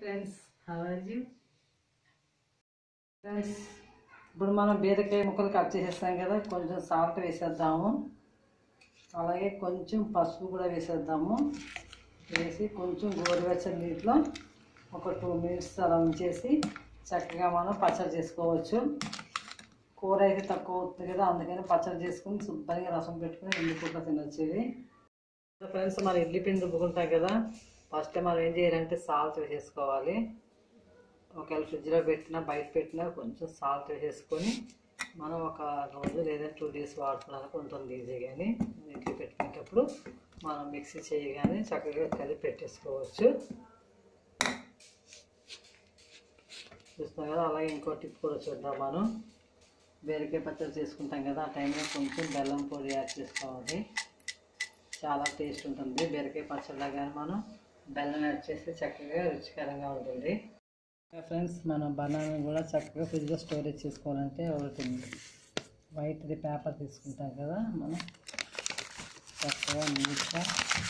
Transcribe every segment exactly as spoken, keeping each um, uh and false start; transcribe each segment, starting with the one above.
Friends, how are you friends? ఇప్పుడు మనం బీరకాయ ముక్కలు కట్ చేసేస్తాం కదా, కొంచెం సాల్ట్ వేసేద్దాము. అలాగే కొంచెం పసుపు కూడా వేసేద్దాము. వేసి కొంచెం గోరువెచ్చని నీటిలో ఒక టూ మినిట్స్ అలా ఉంచేసి చక్కగా మనం పచ్చడి చేసుకోవచ్చు. కూర అయితే తక్కువ అవుతుంది కదా, అందుకని పచ్చడి చేసుకుని శుభ్రంగా రసం పెట్టుకుని ఇడ్లీ పూట తినొచ్చేది. ఫ్రెండ్స్, మనం ఇడ్లీ పిండి రుబ్బుకుంటాం కదా, ఫస్ట్ మనం ఏం చేయాలంటే సాల్ట్ వేసేసుకోవాలి. ఒకవేళ ఫ్రిడ్జ్లో పెట్టినా బయట పెట్టినా కొంచెం సాల్ట్ వేసేసుకొని మనం ఒక రోజు లేదా టూ డేస్ వాడుకోవడానికి ఉంటుంది ఈజీ. కానీ ఇడ్లీ పెట్టుకునేటప్పుడు మనం మిక్సీ చేయగానే చక్కగా కలిపి పెట్టేసుకోవచ్చు. చూస్తాం కదా. అలాగే ఇంకో టిప్ కూడా చూద్దాం. మనం బీరకాయ పచ్చడి చేసుకుంటాం కదా, ఆ టైంలో కొంచెం బెల్లం పొడి యాడ్ చేసుకోవాలి. చాలా టేస్ట్ ఉంటుంది బీరకాయ పచ్చడిలో. కానీ మనం బెల్లం యాడ్ చేస్తే చక్కగా రుచికరంగా ఉంటుంది. ఫ్రెండ్స్, మనం బనానా కూడా చక్కగా ఫ్రిడ్జ్లో స్టోరేజ్ చేసుకోవాలంటే ఒకటి వైట్ది పేపర్ తీసుకుంటాం కదా, మనం చక్కగా నీట్గా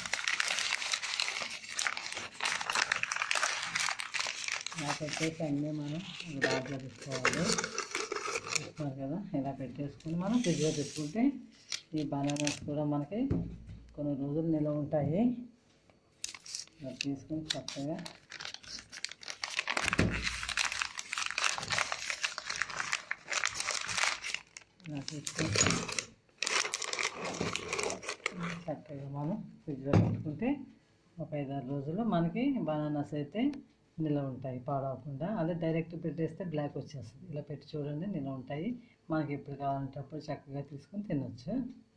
ఇలా పెట్టేసి అన్నీ మనం దాంట్లో పెట్టుకోవాలి. చూస్తున్నారు కదా, ఇలా పెట్టేసుకుని మనం ఫ్రిడ్జ్లో పెట్టుకుంటే ఈ బనానాస్ కూడా మనకి కొన్ని రోజులు నిల్వ ఉంటాయి. ఇలా తీసుకుని చక్కగా ఇలా తీసుకుని చక్కగా మనం ఫ్రిడ్జ్లో పెట్టుకుంటే ఒక ఐదారు రోజులు మనకి బనానాస్ అయితే నిల్వ ఉంటాయి పాడవకుండా. అదే డైరెక్ట్ పెట్టేస్తే బ్లాక్ వచ్చేస్తుంది. ఇలా పెట్టి చూడండి, నిల్వ ఉంటాయి. మనకి ఎప్పుడు కావాలంటే అప్పుడు చక్కగా తీసుకొని తినొచ్చు.